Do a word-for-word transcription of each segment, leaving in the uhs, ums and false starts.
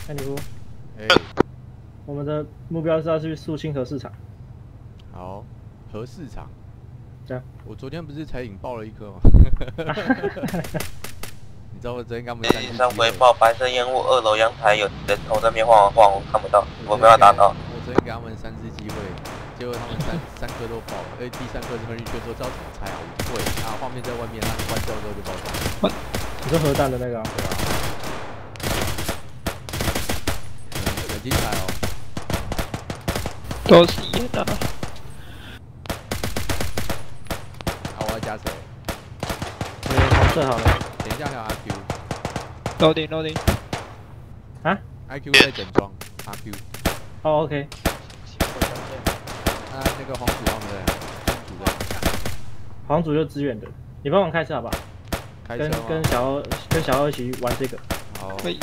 安妮夫， 哎、 我们的目标是要去肃清河市场。 好，核市场。 对啊。 我昨天不是才引爆了一颗吗？你知道我昨天跟他们三次上回报白色烟雾，二楼阳台有人从这边晃晃，我看不到，我没有打到。 我昨天给他们三次机会，结果他们三三颗都爆了，而且第三颗是喷绿圈，说知道怎么拆啊？我不会，啊，画面在外面，他关掉之后就爆炸。 你说核弹的那个、啊？ 对啊。很很精彩哦。 都是烟的。 啊，我要加谁？ 嗯，黄色好了。 等一下还有阿 Q。 loading loading。 啊 ？I Q 在整装。阿 Q。 哦 ，OK。 啊，那个黄组他们在，黄组在。 黄组就支援的，你帮我开车好不好？ 开车跟跟小欧跟小欧一起玩这个。 好。 可以。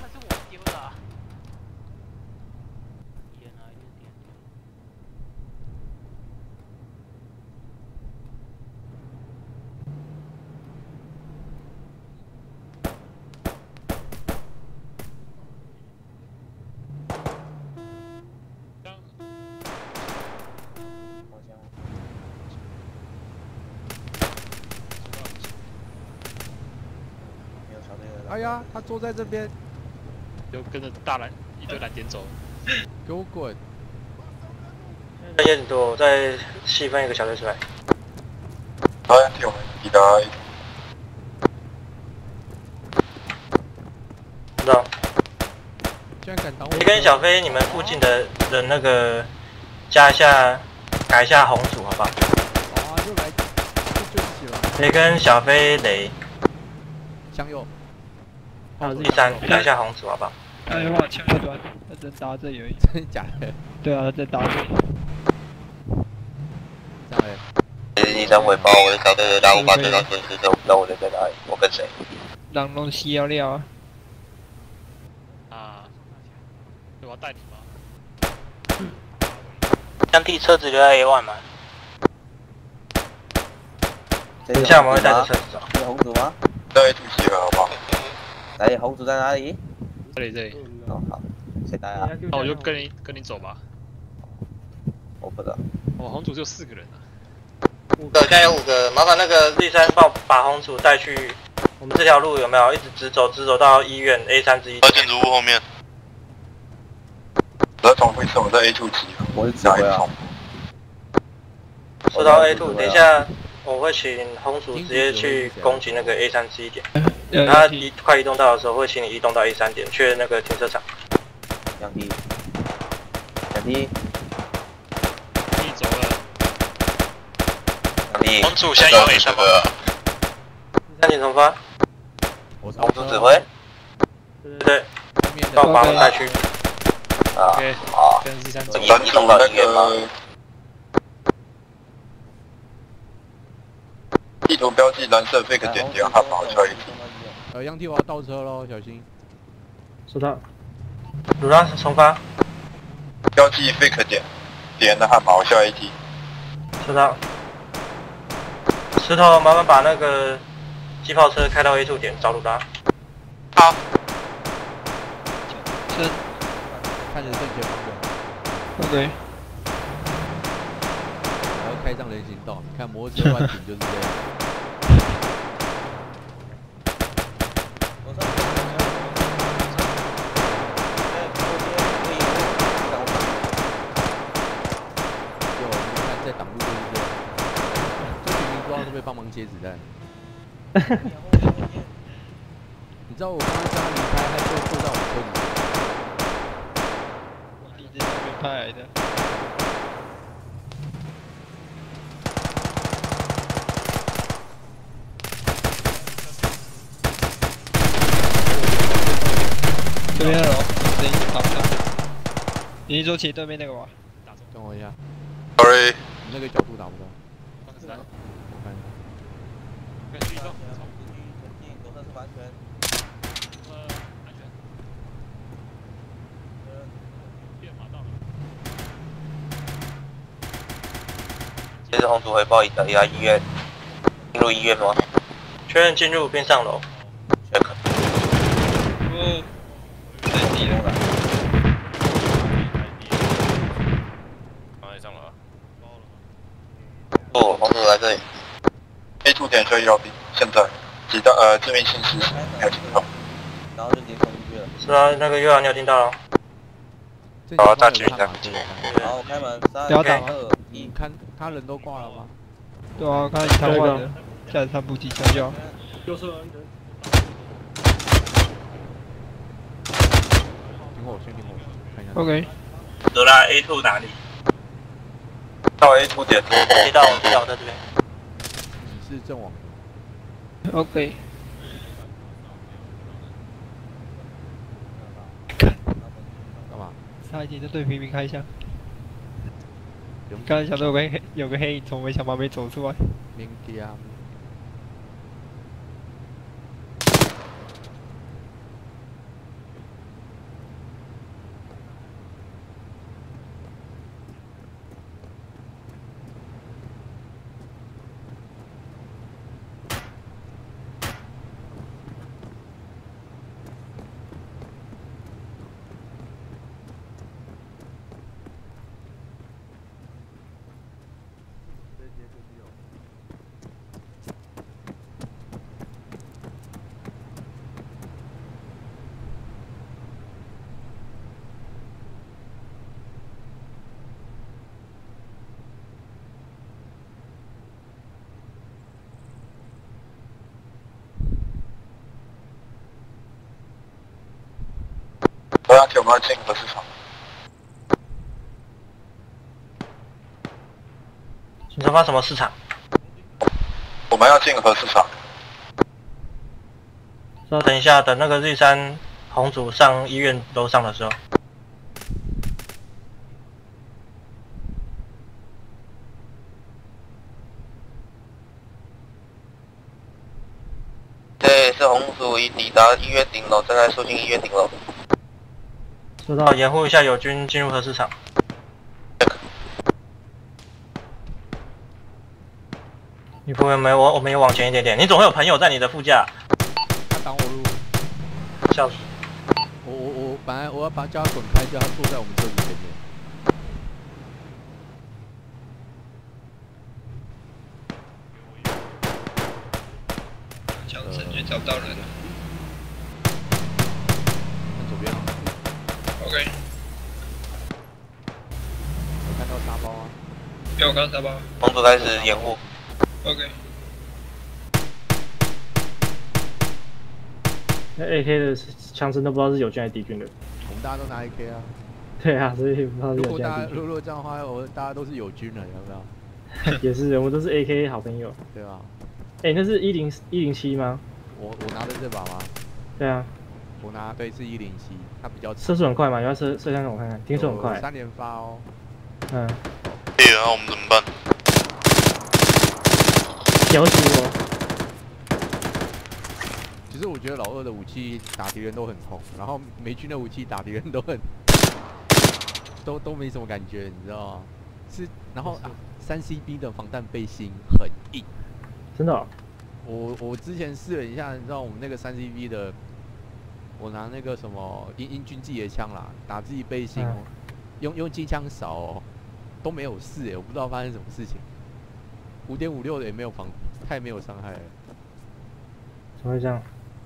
哎呀，他坐在这边， 就跟着大蓝一堆蓝点走。 给我滚！ 再验多，再细分一个小队出来。 好，替我们抵达。 知道。 居然敢挡我！ 你跟小飞，你们附近的人那个加一下，改一下红组，好不好？ 好啊，就来，就一起了。 你跟小飞雷。 向右。 第三，改一下红组，好不好？ 他有往枪端，他在打这里而已。 真的假的？ 对啊，他在打这里。 这样嘞。 第三回报，我的小队的大五把对方损失都不知道我人在哪里，我跟谁？ 让东西要料啊！ 啊，我要带你吗？ 将替车子留在 A 一 嘛。等一下我们会带着车子走。 是红组吗？ 在 A 集合，好不好？ 哎，红组在哪里？ 这里这里。 哦，好，谁带啊？ 那我就跟你跟你走吧。 我不知道。 我红组就四个人啊。 五个，现在有五个，麻烦那个绿山帮我把红组带去我们这条路有没有一直直走，直走到医院 A 三之一。 在建筑物后面。再重复一次，我们在 A 二 集合。 我是指挥啊。 说到 A 二，等一下我会请红组直接去攻击那个 A 三之一点。他移快移动到的时候，会请你移动到 A 三点，确认那个停车场。 两梯，两梯， 你走了。 两梯。 红组先有 A 三个。 三点重发。 我红组指挥。对对对。帮我把我们带去。 啊。OK。跟第三走。 蓝组那个。地图标记蓝色 fake 点点汉堡消息。 呃，杨 T 我要倒车喽，小心。 收到。 鲁拉重发。 标记 fake 点点的汉堡下 A T。 收到。石头，麻烦把那个机炮车开到 A 二 点找鲁拉。 好。 车。 看着正前方的。 OK。 还要开上人行道，你看摩托车乱停就是这样。帮忙接子弹。你知道我刚刚叫他离开，他就坐在我车里。 你这是被派来的。这边二楼，声音打不到。你说骑对面那个吗？ 等我一下。 Sorry。 你那个角度打不到。 放个子弹。 我看一下。 跟去移动。 左侧是完全。 呃，安全。呃，变马到了。 这是红组回报，已抵达医院。进入医院吗？确认进入并上楼。check。 哦，太低了。 车一号 B， 现在几道呃致命性失事，没有听到。 然后就直接冲出去了。 是啊，那个月亮你有听到了？ 好，大局在附近。 好，我开门，三、 不要打吗二、一你。看他人都挂了吗？ 对啊，刚才你瘫痪的，下来三步机枪掉。 右侧人。 听我，先听我，看一下。 OK， 德拉 A 二 哪里？ 到 A 出点， 接到，接到，我在这边。 你是阵亡。 OK， 干嘛？ 差一点就对平民开枪。 不用刚才想到有个黑有个黑影从围墙旁边走出来。 明天。 我要九八进核市场。 你在发什么市场？ 我们要进核市场。 说等一下，等那个 Z 三红组上医院楼上的时候。 对，是红组已抵达医院顶楼，正在肃清医院顶楼。 收到，掩护一下友军进入核市场。你朋友们，我我们也往前一点点。你总会有朋友在你的副驾。 他挡我路。 笑死！ 我我我本来我要把叫他滚开，叫他坐在我们车子前面。 枪声就找不到人了。 看左边啊。 OK， 我看到沙包啊。 给我看沙包。 红组开始掩护。 OK。 那 A K 的枪声都不知道是友军还是敌军的。 我们大家都拿 A K 啊。 对啊，所以不知道是如果友军还是敌大家如果这样的话，我大家都是友军了，要不要？ 军。也是，我们都是 A K 好朋友。 对吧？ 哎，那是一零一零七吗？ 我我拿的这把吗？ 对啊， 我拿对是一零七，它比较射速很快嘛？你要射射枪给我看看，听说很快。 三连发哦。 嗯。 对，然后我们怎么办？ 屌死我！ 其实我觉得老二的武器打敌人都很痛，然后美军的武器打敌人都很都都没什么感觉，你知道吗？是，然后啊，三 C B 的防弹背心很硬。 真的、哦？ 我我之前试了一下，你知道我们那个三 C B 的，我拿那个什么英英军自己的枪啦，打自己背心哦，嗯、用用机枪扫哦，都没有事哎，我不知道发生什么事情。五点五六的也没有防，太没有伤害了。 怎么会这样？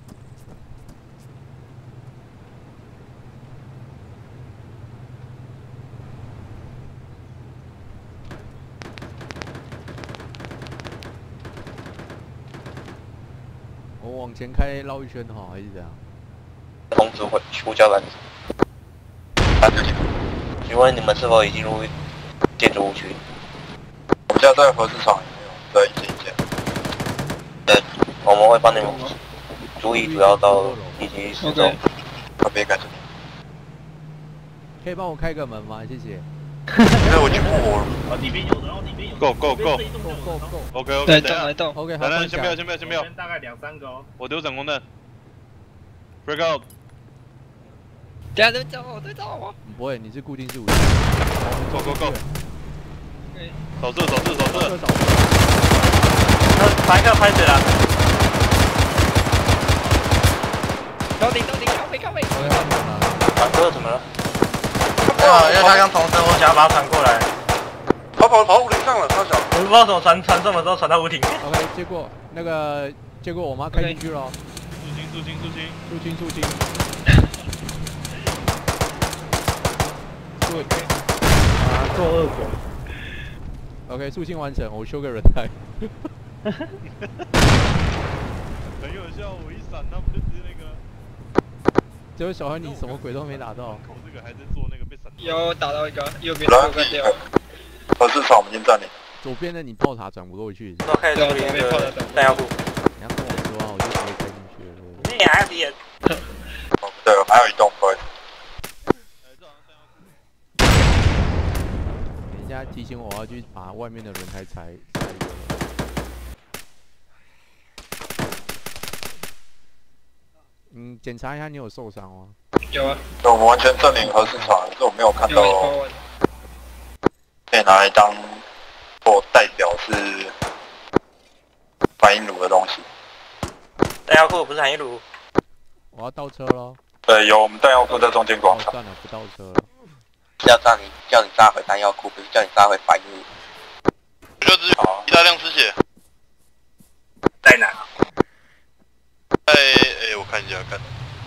我往前开绕一圈哈，还是怎样？ 红组会呼叫拦截。请问你们是否已进入建筑物区？ 我们现在在核市场，在一间一间。 对，我们会帮你们注意主要道以及四周。 特别感谢你。 可以帮我开个门吗？谢谢。 那我去摸我了。 啊，里面有人，哦，里面有人。 Go go go go go go。 OK OK。 来动来动。 OK， 好。 来来，先不要，先不要，先不要。 大概两三个哦。 我丢闪光弹。Break out。 等下对照我，对照我。 不会，你是固定式武器。 Go go go。扫射，扫射，扫射。 那拍个拍水了。 到顶到顶，靠背靠背。 反哥怎么了？啊，因为他刚重生，我想要把他传过来。 他跑跑屋顶上了，他小。 我不知道怎么传传这么多传到屋顶。 OK， 接过。 那个结果我妈开进去了。 肃清肃清肃清肃清肃清。对。 啊，做恶果。 OK， 肃清完成，我修个人台。 很有效，我一闪，他们就直接那个。 结果小孩你什么鬼都没打到。 我这个还在做那个被闪。 有打到一个，右边右干掉。 核市场我们先占领。 左边的你炮塔转不过去。 都开始处理那个弹药库。 你要跟我说啊，我就直接开进去了。 你还别。 哦，对，还有一栋，不好意思。 等一下提醒我要去把外面的轮胎拆拆一个。嗯，检查一下你有受伤吗？ 有啊。 对，我们完全占领核市场，可是我没有看到可以拿来当做代表是反应炉的东西。 弹药库不是反应炉。 我要倒车咯。 对，有我们弹药库在中间广场。 哦、算了，不倒车了。 要叫你叫你炸回弹药库，不是叫你炸回反应炉。 就是一大量失血。 在哪？ 哎哎，我看一下看。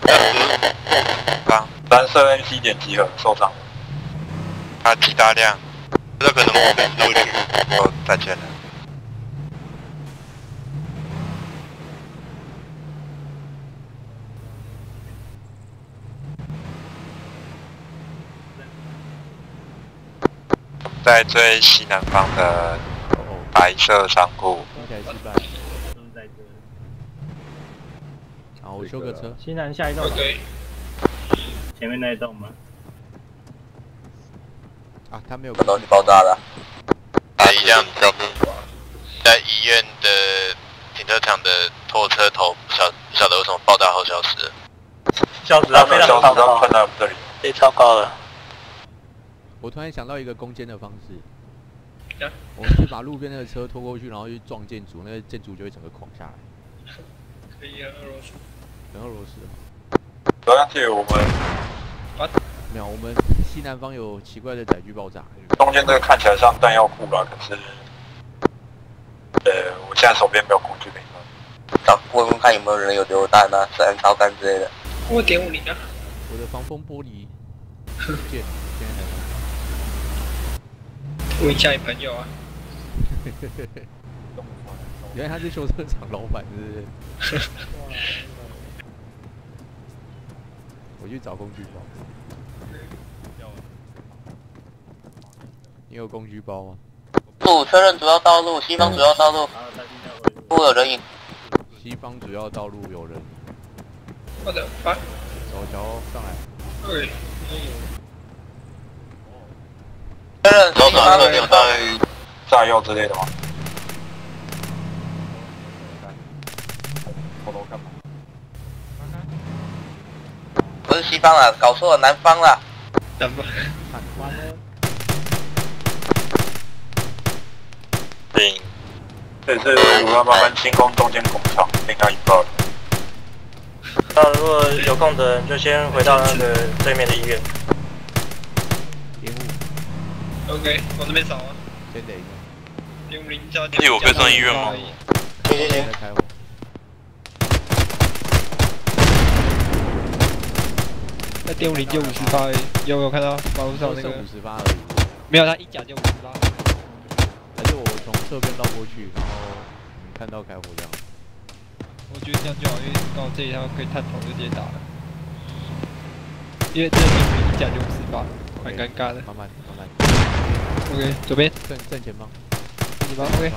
刚蓝色 M C 点集合受伤。 他极大量，这可能我们出去。 哦，再见了。在最西南方的白色仓库。 听起来失败。好，我修个车。 西南下一栋。 对。 前面那一栋吗？ 啊，他没有。 东西爆炸了。 在一辆在医院的停车场的拖车头，不晓不晓得为什么爆炸后消失了。 消失了，非常消失， 糟糕。 喷到我们这里。 太糟糕了。 我突然想到一个攻坚的方式。 啊、 我们去把路边那个车拖过去，然后去撞建筑，那个建筑就会整个垮下来。 可以啊，俄罗斯。 很俄罗斯。 昨天我们。 没有，我们西南方有奇怪的载具爆炸。 中间这个看起来像弹药库吧，可是，呃，我现在手边没有工具可以用。找问问看有没有人有榴弹啊、散烧弹之类的。 我点五零啊。 我的防风玻璃不见了，现在才问一下你朋友啊。 原来他是修车厂老板，是不是？我去找工具包。你有工具包吗？ 不，确认主要道路，西方主要道路。不有人影。 西方主要道路有人。 我的妈！ 走桥上来。 对。 确认西方有带炸药之类的吗？不是西方了，搞错了，南方了。 南方。 南方呢？ 对，这是五幺八班清空中间工厂，应该引爆了。 那如果有空的人，就先回到那个对面的医院。 烟雾。 OK， 往这边扫啊。 先等一下。 零零加第五可以上医院吗？ 行行行。 开火。 那电五零就五十发而已，有没有看到马路上那个？ 五十发而已。 没有，他一甲就五十发。 还是我从侧边绕过去，然后你看到开火这样。 我觉得这样就好，因为刚好这一条可以探头就直接打了。因为这个电五零一甲就五十发，蛮尴尬的。 慢慢慢慢。 OK， 左边。 正正前方。 正前方 OK。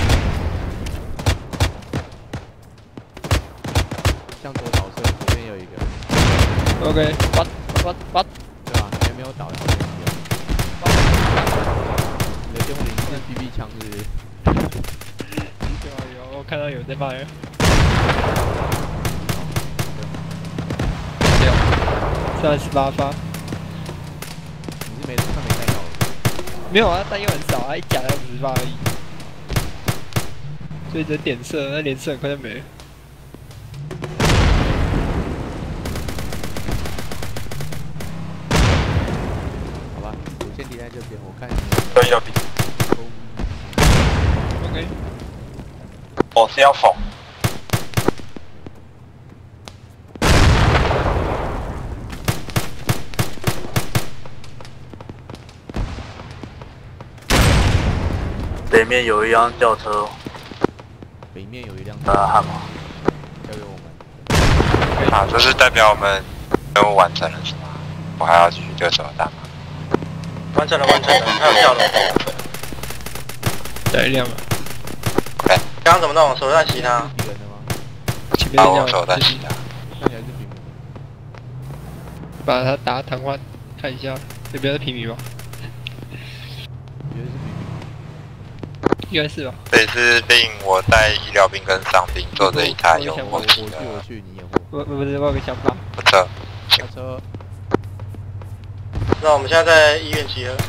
向左倒射，左边有一个。 OK， 八八八， 对吧？还没有倒，然后没有。你的电五零是 B B 枪是不是？ 有有，我看到有在骂人。六，三十八发。 你是没他没带到？ 没有啊，弹药很少啊，一甲才五十发而已。所以只点射，那连射很快就没了。 先离在这边，我看。 对，要比。 OK。 我是要缝。 北面有一辆轿车， 北面有一辆呃，汉马， 交给我们。 啊，这是代表我们任务完成了是吗？我还要继续留守大马。 完成了，完成了，还有跳楼。 下一辆了。 刚刚怎么弄？手在洗他。 敌人的吗？ 前面啊，我那辆手在洗他。 看起来是平民。 把他打瘫痪，看一下，有没有平民吧？ 觉得是平民。 应该是吧。 这次令我带医疗兵跟伤兵坐着一台有我我去火器的我去，你掩护。 我不是，我有个想法。 不车。 下车。 那我们现在在医院集合。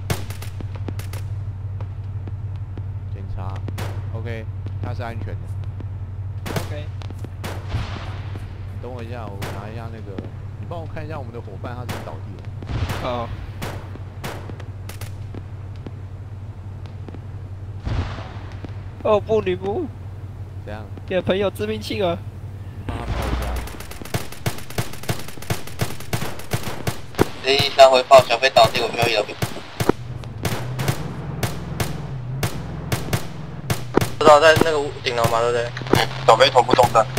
检查 ，OK， 他是安全的。 OK。 等我一下，我拿一下那个，你帮我看一下我们的伙伴他是不是倒地了。 哦。哦不，吕布， 怎样？ 你的朋友致命性啊！ 你帮他抱一下。 零一三回报，小飞倒地，我没有医疗兵。 不知道在那个顶楼嘛，对不对？ 小飞头部中弹。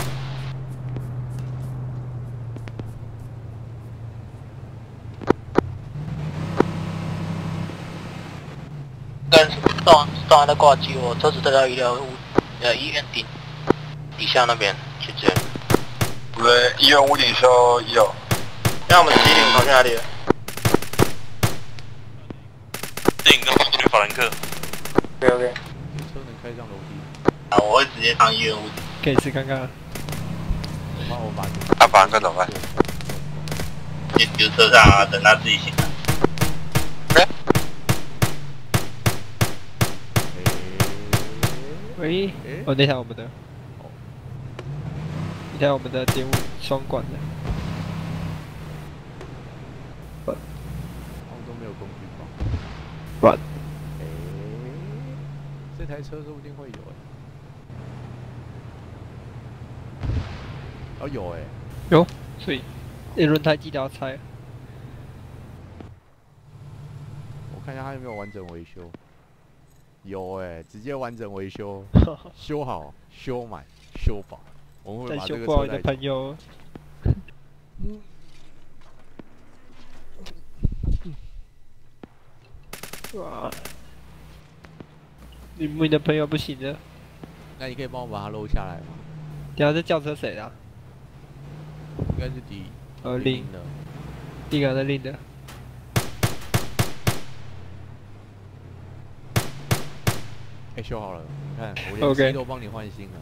跟送送完的挂机，我车子带到医疗呃医院顶底下那边去支援。 对，医院屋顶修一楼。 那我们的机顶跑去哪里了？ 顶跟跑去法兰克。 OK OK。 车能开上楼梯。 啊，我会直接上医院屋顶。 可以试看看。 我帮我把。 啊，法兰克怎么办？ 先丢车上啊，等他自己醒来。 喂，哦，那台我们的，那台我们的点五双管的， 他们都没有工具包。 管。 诶，这台车说不定会有诶。哦，有诶。 有，所以那轮胎记得要拆。 我看一下它有没有完整维修。有哎、欸，直接完整维修，修好、修满、修饱。我们会把这个修不好你的车朋友。嗯。哇！你你的朋友不行了。 那你可以帮我把它搂下来吗？ 等下这轿车谁的、啊？ 应该是第呃令的， 第一个是令的。 哎、欸，修好了，你看我连漆都帮你换新了。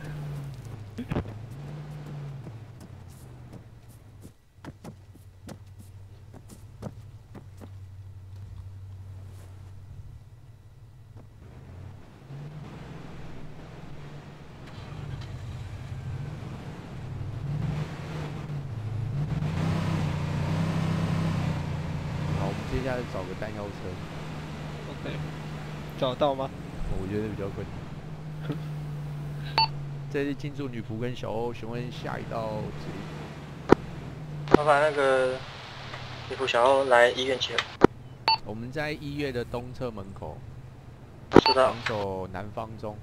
好，我们接下来找个弹药车。 OK， 找到吗？ 我觉得比较困难。这次庆祝女仆跟小欧询问下一道指令。 麻烦那个女仆小欧来医院集合。 我们在医院的东侧门口。 知道。 防守南方中。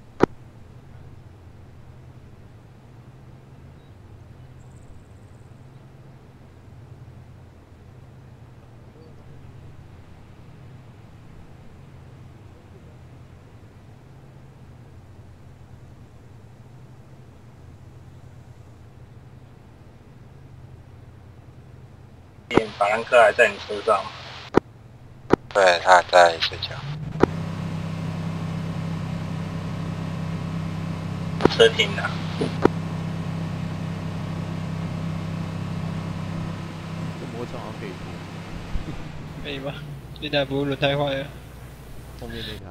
法兰克还在你车上？ 对，他还在睡觉。 车停哪？ 这摩托车好像可以拖。 可以吗？那台不是轮胎坏了？ 后面那台。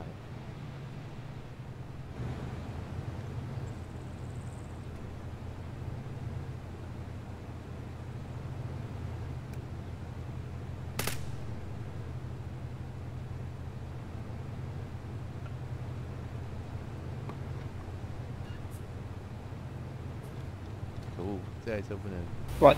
这台车不能。 玩。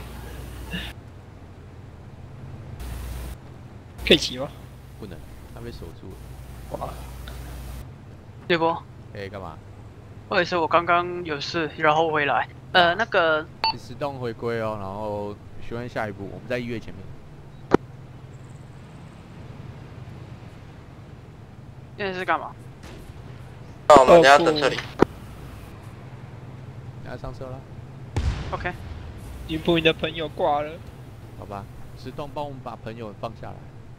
可以骑吗？ 不能，它被锁住了。 哇！ 对不？ 哎、欸，干嘛？ 不好意思，我刚刚有事，然后回来。呃，那个。 自动回归哦，然后询问下一步，我们在医院前面。 现在是干嘛？ 那我们等下等这里。 等下上车了。 OK。 女仆，你的朋友挂了。 好吧，自动帮我们把朋友放下来。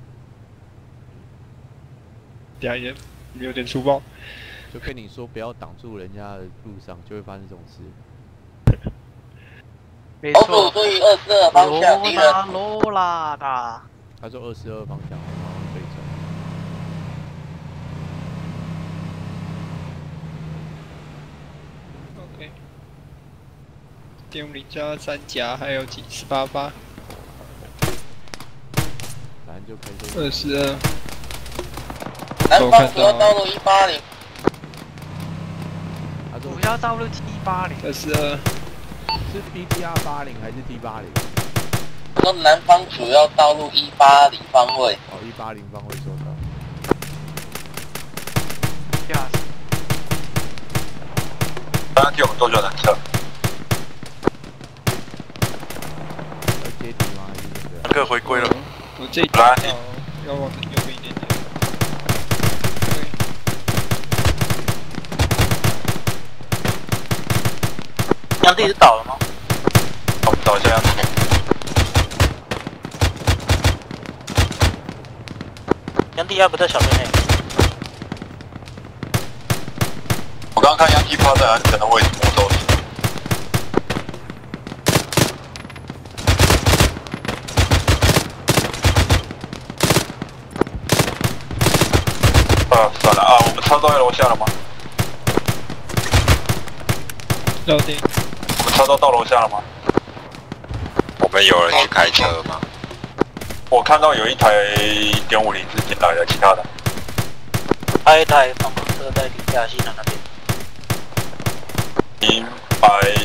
等下也有点粗暴。 就跟你说，不要挡住人家的路上，就会发生这种事。 没错。 注意二四二方向，敌人。 罗拉达。 他说二十二方向，然后可以走。 OK。点五零加三甲还有几十八八。 反正就可以。 二十二。 南方主要道路一八零。 主要道路 T 八零。 二十二。 是 B T R 八零还是 T 八零？ 说南方主要道路一八零方位。 哦，一八零方位收到。 呀。 刚刚替我们多久能撤？ 要接敌吗？还是怎么样？ 那个回归了。 我这一来要往右边一点点。 杨弟是倒了吗？ 我们找一下杨弟。 杨弟要不在小队内。 我刚刚看杨弟趴在安全的位置，我走。啊，算了啊，我们车都在楼下了吗？ 楼顶。 我们车都到楼下了吗？我们有人去开车吗？我看到有一台点五零是进来的，其他的。 还有一台防空车在地下西南那边。 明白。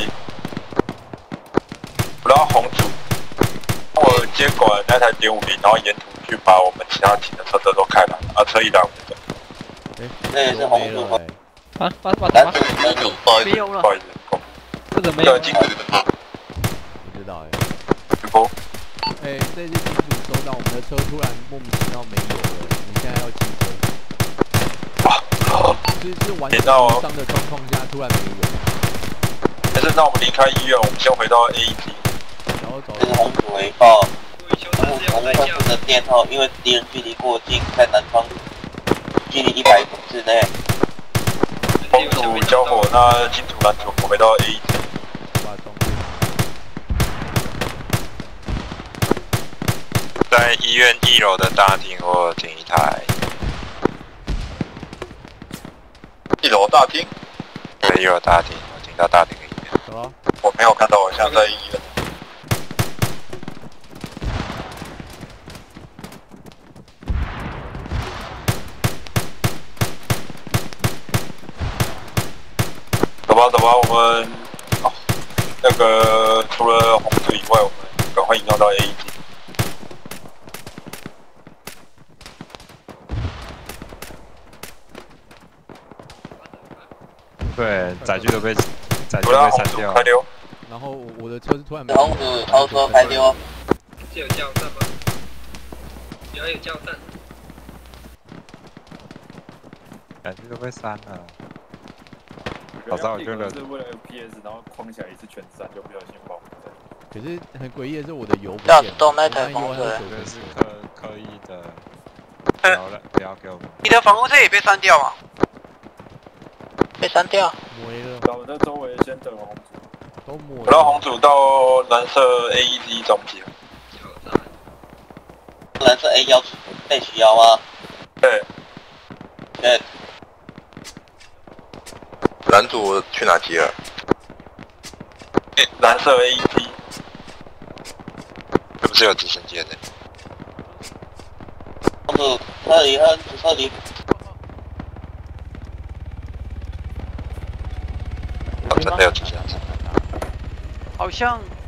我让红组，我接管那台点五零，然后沿途去把我们其他停的车车都开来，啊，车一来我们就。 哎， 那也是红组。 啊，把把打吗？ 不好意思，不好意思。 这怎么没有？ 金主不知道哎。 主播。 哎，这次金主收到我们的车突然莫名其妙没有了，你现在要骑车。 啊！ 是是完全无伤的状况下突然没有。 但是那我们离开医院，我们先回到 A 一 T。 然后走。 这是红组回报。红部分的电后，因为敌人距离过近，在南方，距离一百公尺内。 红组交火，那金主蓝组我回到 A 一 T。在医院一楼的大厅，我停一台。一楼大厅？对，一楼大厅，我停到大厅里面。 走了。 我没有看到，我现在在医院。走吧，走吧，我们哦，那个除了红组以外，我们赶快移动到 A 一 T。 对，载具都被载具被删掉。 开溜。 然后我的车是突然没。 红组超车开溜。 是有加油站吗？有有加油站。 载具都被删了。早知道我就了。 是为了 F P S， 然后框起来一次全删，就不小心爆。 可是很诡异的是，我的油不要见了。 动那台风车。 这是刻刻意的，不要了，不要给我们。 你的防护车也被删掉吗？被删掉。 没了。 我们在周围先等红组。 都抹。 我让红组到蓝色 A 一 T 中间。 蓝色 A 幺被需要吗？ 对。 对。 蓝组去哪集了？蓝色 A 一 T。是不是有直升机的？ 红组撤离，红组撤离。 真的有直升机。 好像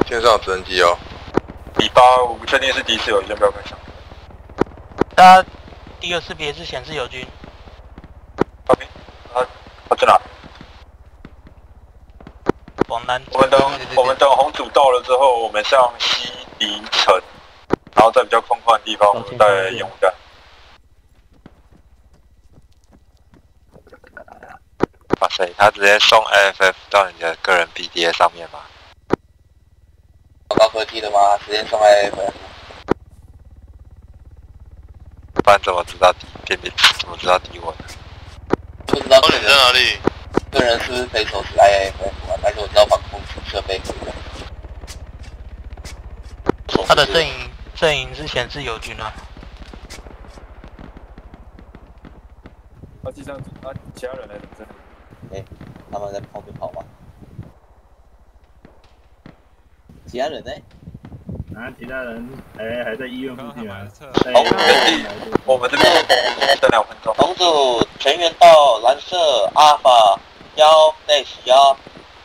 天上有直升机哦。 比八，我不确定是第一次有，先不要看上。 大家第二识别是显示友军。 OK， 啊，他在哪？ 往南。 我们等我们等红组到了之后，我们向西离城，然后在比较空旷的地方，我们带烟雾弹。 哇塞，他直接送 A F F 到你的个人 B D A 上面吗？ 高科技的吗？直接送 A F F。 不然怎么知道敌辨别？怎么知道敌我的？ 不知道你在哪里？ 个人是不是可以手持 I F F 啊？但是我知道防空设备可以用。他的阵营阵营是显示友军啊。 啊，机上啊，其他人来怎么这里？ 哎、欸，他们在后面跑吗？其他人呢？ 啊，其他人哎还在医院附近啊。 红组，我们这边等两分钟。 红组全员到蓝色阿法幺类十幺。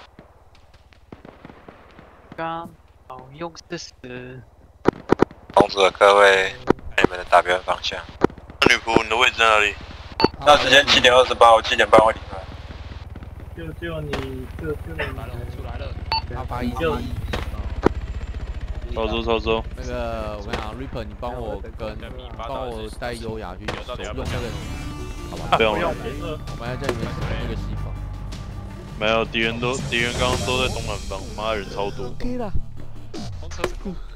刚好用四十。 红组的各位，看你们的打标方向。 女仆，你的位置在哪里？ 那时间七点二十八，我七点半会离开。 就就你就就你来了，出来了。 阿发一就操作操作。 那个我跟你讲 ，Reaper， 你帮我跟帮我带优雅去手用那个，好吧？ 不用了。 我们要在里面使用那个西方。 没有，敌人都敌人刚刚都在东南方，妈的人超多。 OK 了。 红车是